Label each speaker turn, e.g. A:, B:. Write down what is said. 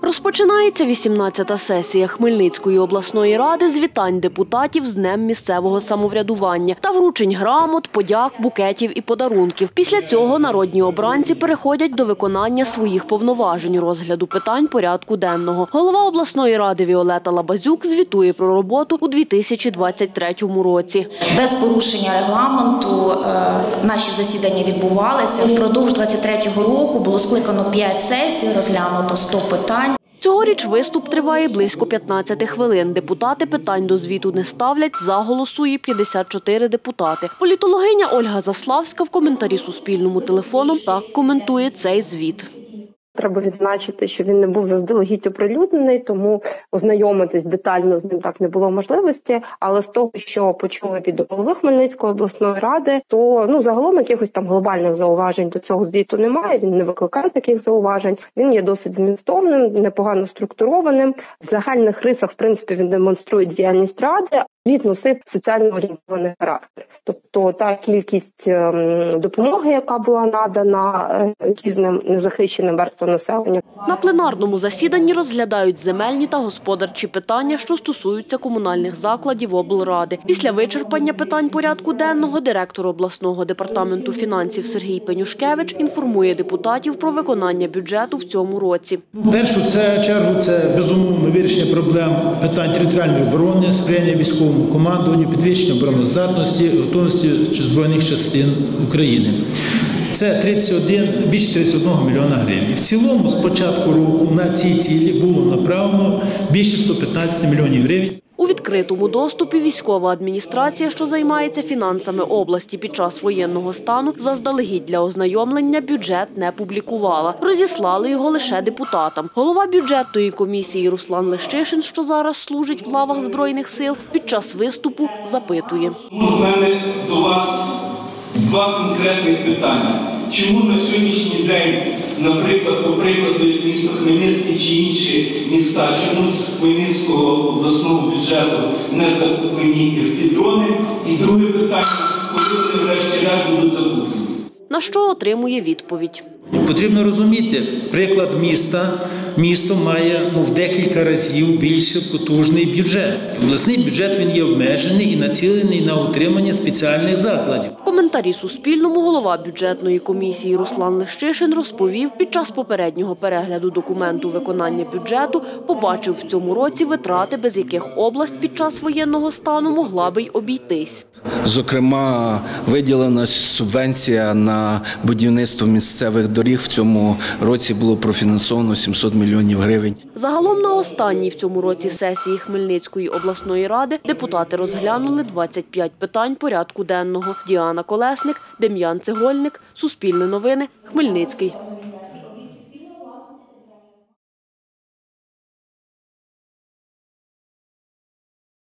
A: Розпочинається 18-та сесія Хмельницької обласної ради з вітань депутатів з Днем місцевого самоврядування та вручень грамот, подяк, букетів і подарунків. Після цього народні обранці переходять до виконання своїх повноважень, розгляду питань порядку денного. Голова обласної ради Віолета Лабазюк звітує про роботу у 2023 році.
B: Без порушення регламенту наші засідання відбувалися. Впродовж 2023 року було скликано 5 сесій, розглянуто 100 питань.
A: Цьогоріч виступ триває близько 15 хвилин. Депутати питань до звіту не ставлять, за голосує 54 депутати. Політологиня Ольга Заславська в коментарі Суспільному телефоном так коментує цей звіт.
C: Треба відзначити, що він не був заздалегідь оприлюднений, тому ознайомитись детально з ним так не було можливості. Але з того, що почули від голови Хмельницької обласної ради, то загалом якихось там глобальних зауважень до цього звіту немає. Він не викликає таких зауважень. Він є досить змістовним, непогано структурованим. В загальних рисах, в принципі, він демонструє діяльність ради. Звіт носив соціально орієнтований характер. Тобто та кількість допомоги, яка була надана різним незахищеним верствам населення.
A: На пленарному засіданні розглядають земельні та господарчі питання, що стосуються комунальних закладів облради. Після вичерпання питань порядку денного директор обласного департаменту фінансів Сергій Пенюшкевич інформує депутатів про виконання бюджету в цьому році.
D: В першу чергу це безумовно вирішення проблем питань територіальної оборони, сприяння військовому командуванню, підвищення обороноздатності, готовності Збройних частин України. Це більше 31 мільйона гривень. В цілому з початку року на ці цілі було направлено більше 115 мільйонів гривень.
A: У відкритому доступі військова адміністрація, що займається фінансами області під час воєнного стану, заздалегідь для ознайомлення бюджет не публікувала. Розіслали його лише депутатам. Голова бюджетної комісії Руслан Лещишин, що зараз служить в лавах Збройних сил, під час виступу запитує.
E: У мене до вас два конкретних питання. Чому на сьогоднішній день, наприклад, по прикладу міста Хмельницький чи інші міста, чому з Хмельницького обласного бюджету не закуплені FPV-дрони? І друге питання, коли вони врешті-решт будуть закуплені?
A: На що отримує відповідь.
D: Потрібно розуміти, приклад міста. Місто має в декілька разів більше потужний бюджет. Обласний бюджет він є обмежений і націлений на утримання спеціальних закладів.
A: В коментарі Суспільному голова бюджетної комісії Руслан Лещишин розповів, під час попереднього перегляду документу виконання бюджету побачив в цьому році витрати, без яких область під час воєнного стану могла би й обійтись.
F: Зокрема, виділена субвенція на будівництво місцевих доріг. В цьому році було профінансовано 700 мільйонів гривень.
A: Загалом на останній в цьому році сесії Хмельницької обласної ради депутати розглянули 25 питань порядку денного. Діана Колесник, Дем'ян Цегольник, Суспільне новини, Хмельницький.